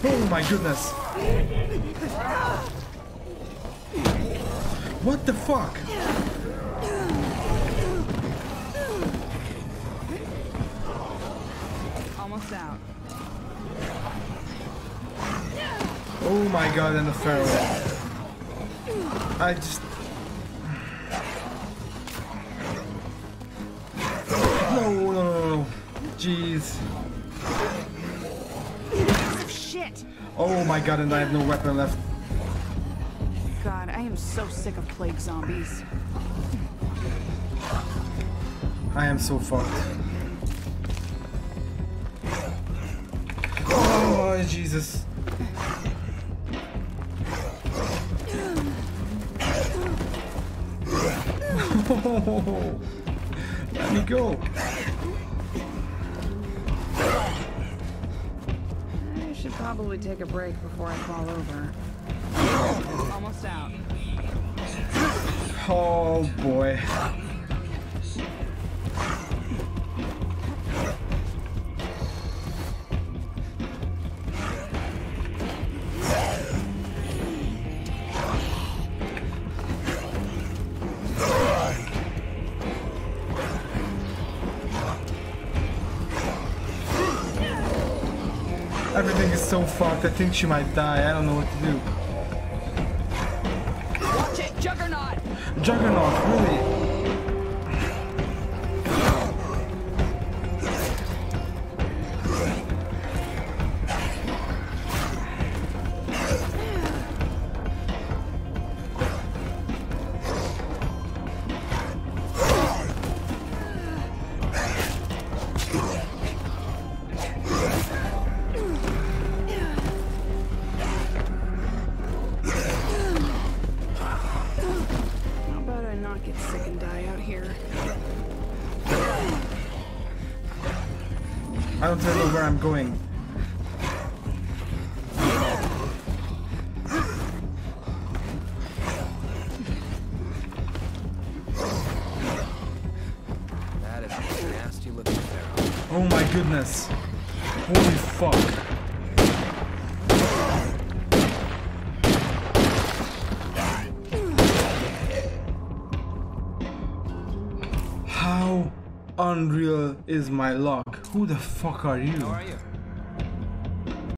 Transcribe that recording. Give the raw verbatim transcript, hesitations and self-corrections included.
Oh my goodness. What the fuck? Almost out. Oh my god, and the Pharaoh. I just... No, no, no, no. Jeez. Shit. Oh my god, and I have no weapon left. God, I am so sick of plague zombies. I am so fucked. Oh, Jesus. Let me go. I should probably take a break before I fall over. Almost out. Oh boy. Everything is so fucked. I think she might die. I don't know what to do. Watch it, Juggernaut! Juggernaut, really? I don't know where I'm going. That is a nasty looking Pharaoh. Oh my goodness. Holy fuck. How unreal is my luck? Who the fuck are you? How are you?